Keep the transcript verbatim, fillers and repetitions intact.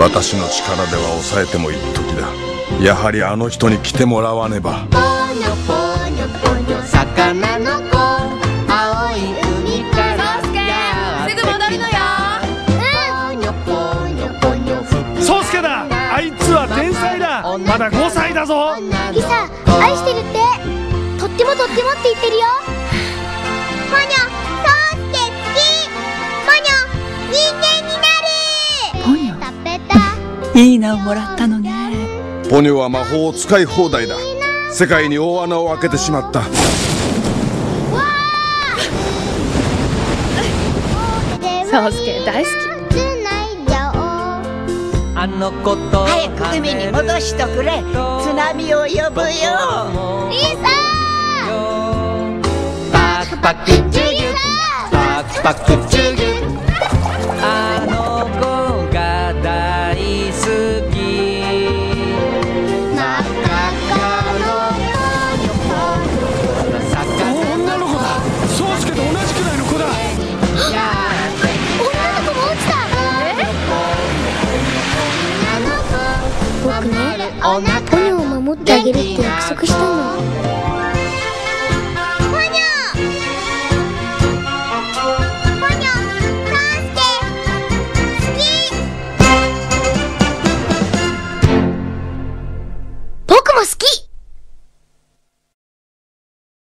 私の力では抑えても一時だ。やはりあの人に来てもらわねば。 ポニョポニョポニョ魚の子、青い海からすぐ戻るのよ。 ポニョポニョポニョ。 宗介だ、あいつは天才だ。まだごさいだぞ。 リサ、愛してるって。とってもとってもって言ってるよ。ポニョ、宗介好き。ポニョ、人間になる。 ポニョ、 タペタ。 いい名をもらったのね。 ポニョは魔法を使い放題だ。世界に大穴を開けてしまった。 宗介大好き。 あの子と早く海に戻しとくれ。津波を呼ぶよ。 リサパクパクチュギュパクパクチュギュ。あの子が大好き。真っ赤っかのポニョポニョ魚。 女の子だ。宗介と同じくらいの子だ。 女の子も落ちた。僕ね、ポニョを守ってあげるって約束したの。